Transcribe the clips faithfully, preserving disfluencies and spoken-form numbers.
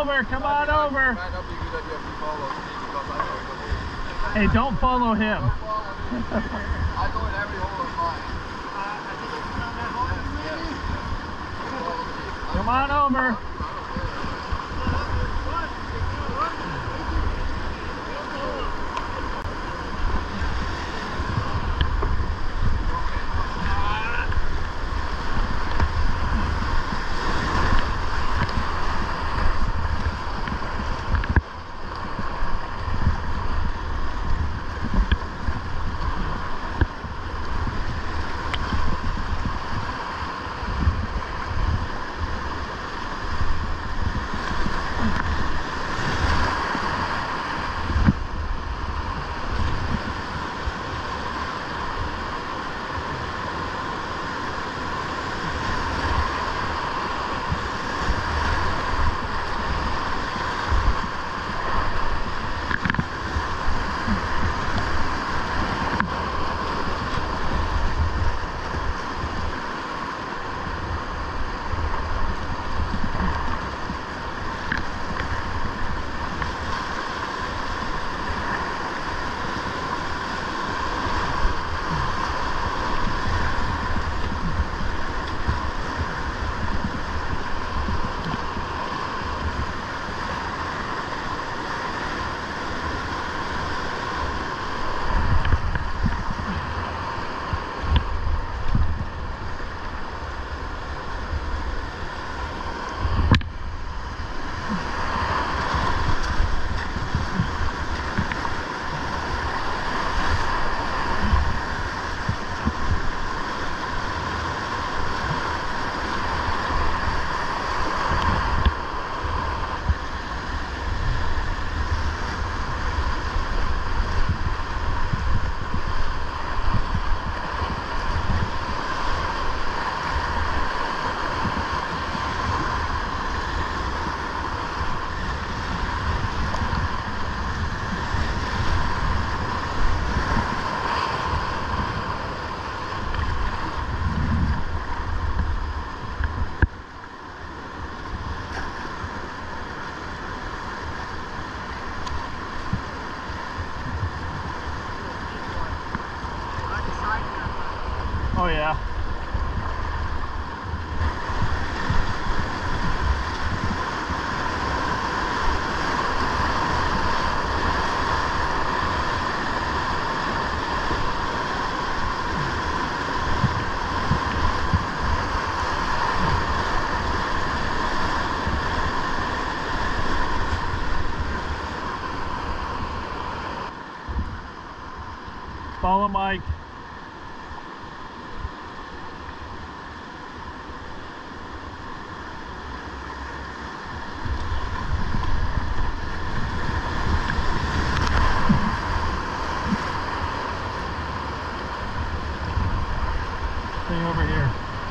over, come on over. Hey, don't follow him. I go in every hole of mine. Come on over. Oh yeah. Follow Mike. Stay over here.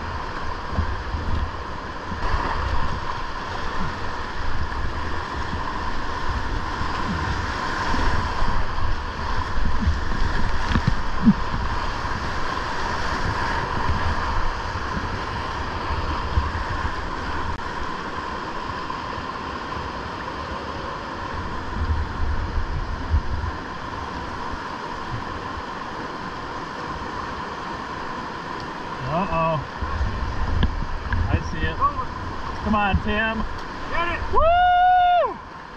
Uh-oh. I see it. Come on, Tim. Get it! Woo!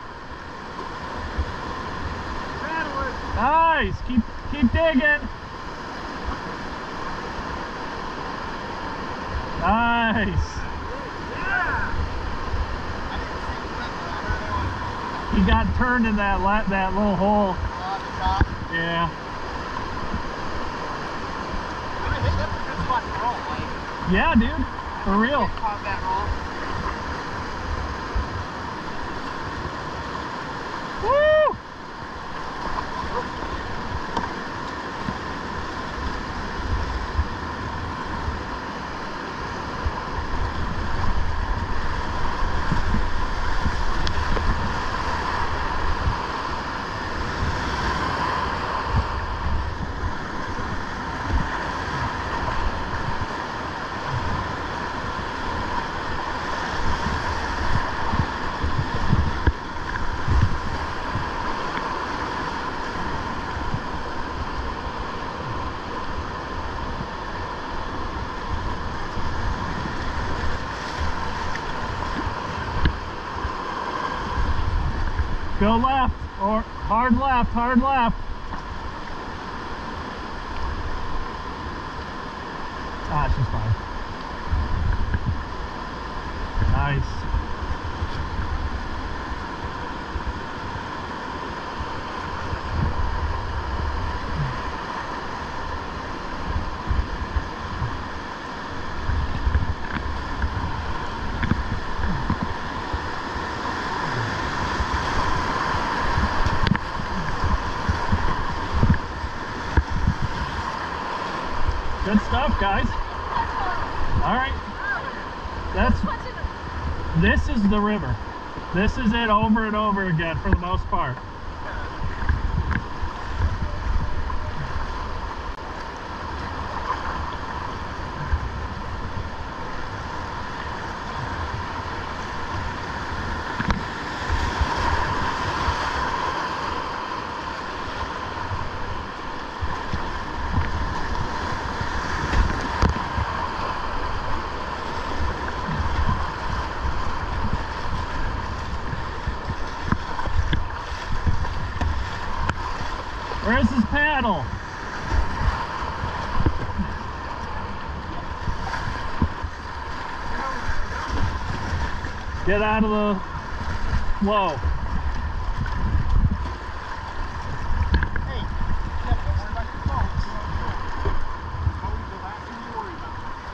Paddle it! Nice. Keep keep digging. Nice. Yeah! He got turned in that la that little hole. On the top. Yeah. I think that's a good spot to roll, Mike. Yeah, dude. For real. Combat roll. Woo! Go left, or hard left, hard left. Ah, she's fine. Nice. Good stuff, guys. All right. That's this is the river. This is it over and over again for the most part. Where's his paddle? Get out of the flow. Hey, yeah, don't worry about your phone. It's always the last thing you worry about.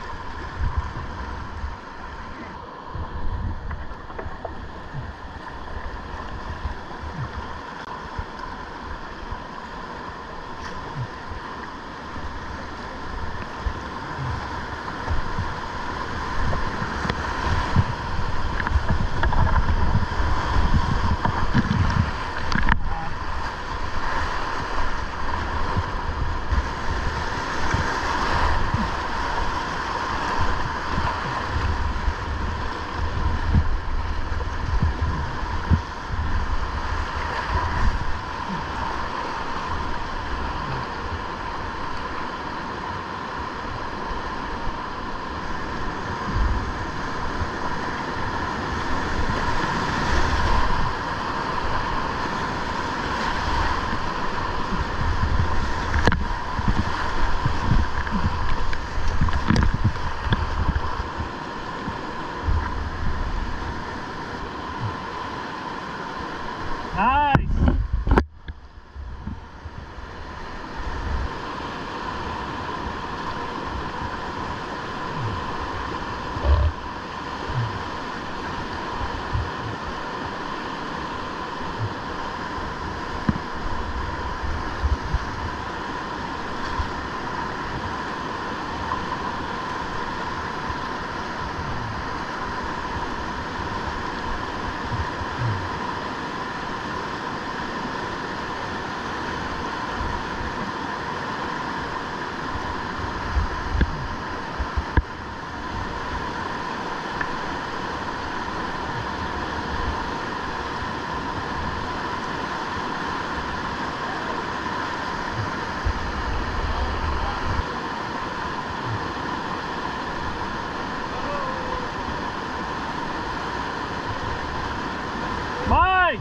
Nice. Bye.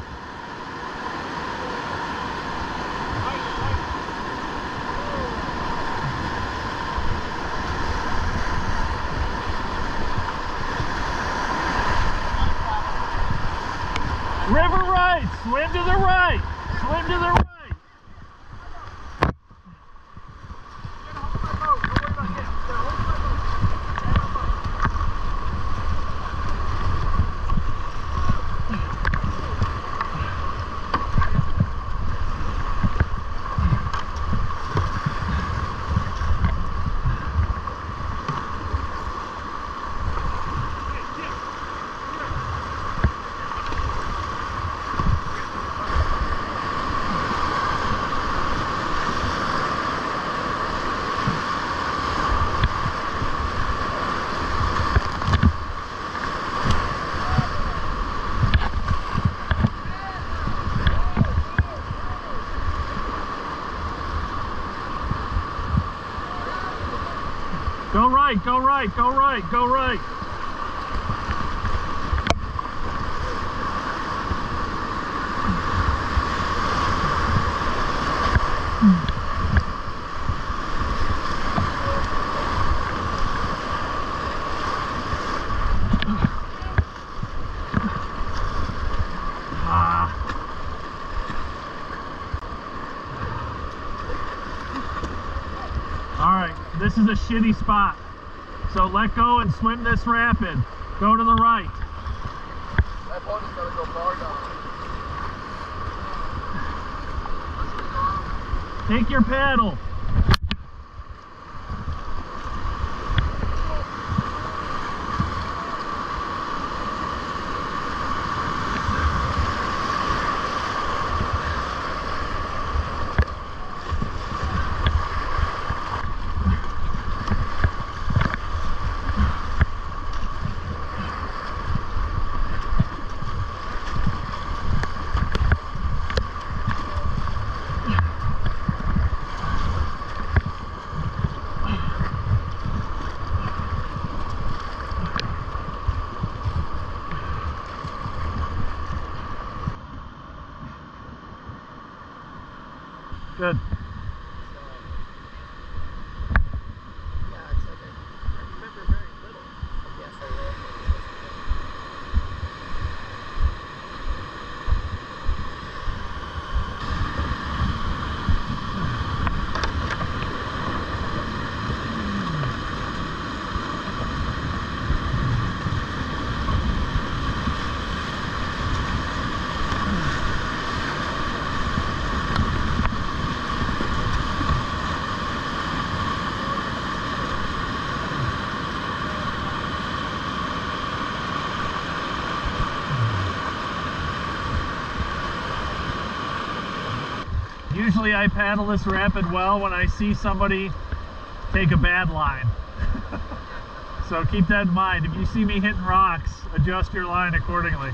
River right, swim to the right, swim to the right. Go right, go right, go right, go right. Ah. All right, this is a shitty spot. So let go and swim this rapid. Go to the right. That boat is going to go far down. Take your paddle. Good. So, yeah, it's like I, I remember very little. Yes, I will. Usually I paddle this rapid well when I see somebody take a bad line. So keep that in mind. If you see me hitting rocks, adjust your line accordingly.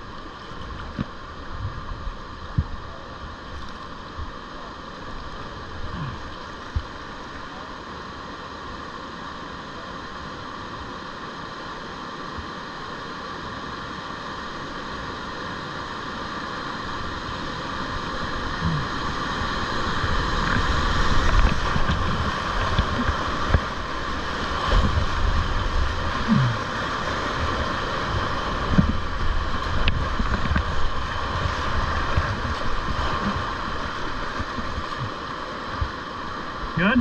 Good?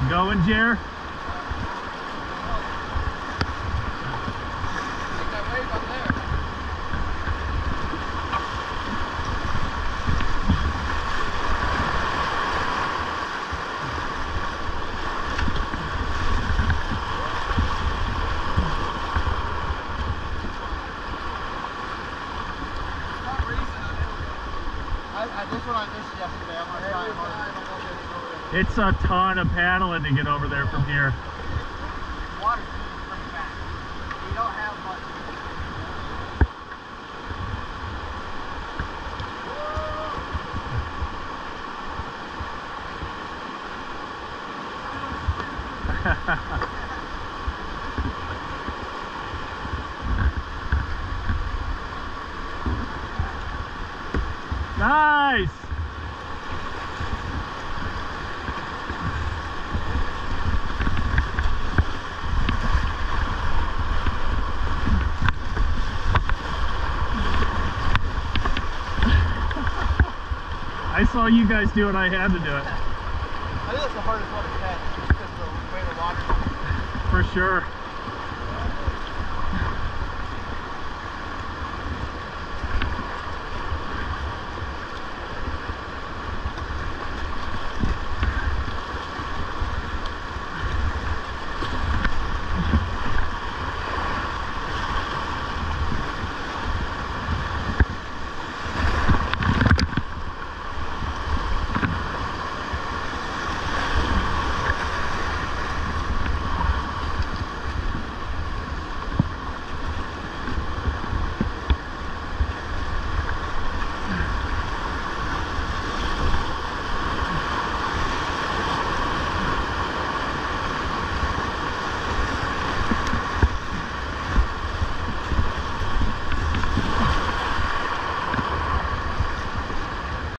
going, Jer? It's a ton of paddling to get over there from here. Water's pretty fast. We don't have much. Nice! I saw you guys do it, I had to do it. I think that's the hardest one to catch, just because of the way the water is. For sure.